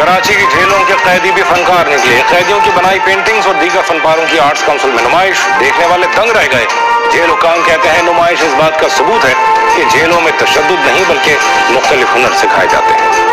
कराची की जेलों के कैदी भी फनकार निकले। कैदियों की बनाई पेंटिंग्स और दीगर फनपारों की आर्ट्स काउंसिल में नुमाइश, देखने वाले दंग रह गए। जेल हुकाम कहते हैं नुमाइश इस बात का सबूत है कि जेलों में तशद्दुद नहीं बल्कि मुख्तलिफ हुनर सिखाए जाते हैं।